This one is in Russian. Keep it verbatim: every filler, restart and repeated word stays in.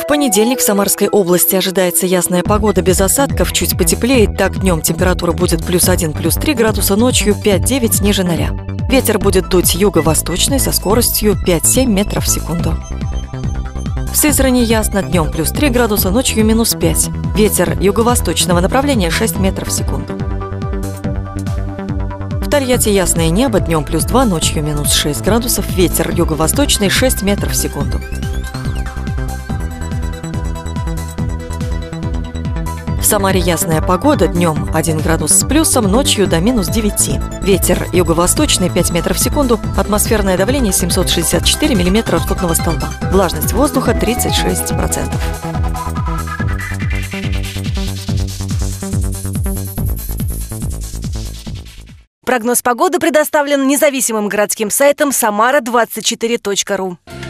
понедельник в Самарской области ожидается ясная погода без осадков, чуть потеплеет. Так днем температура будет плюс один, плюс три градуса, ночью пять-девять ниже ноля. Ветер будет дуть юго-восточный со скоростью пять-семь метров в секунду. В Сызрани ясно, днем плюс три градуса, ночью минус пять. Ветер юго-восточного направления шесть метров в секунду. В Тольятти ясное небо, днем плюс два, ночью минус шесть градусов. Ветер юго-восточный шесть метров в секунду. В Самаре ясная погода, днем один градус с плюсом, ночью до минус девяти. Ветер юго-восточный пять метров в секунду, атмосферное давление семьсот шестьдесят четыре миллиметра ртутного столба. Влажность воздуха тридцать шесть процентов. Прогноз погоды предоставлен независимым городским сайтом самара двадцать четыре точка ру.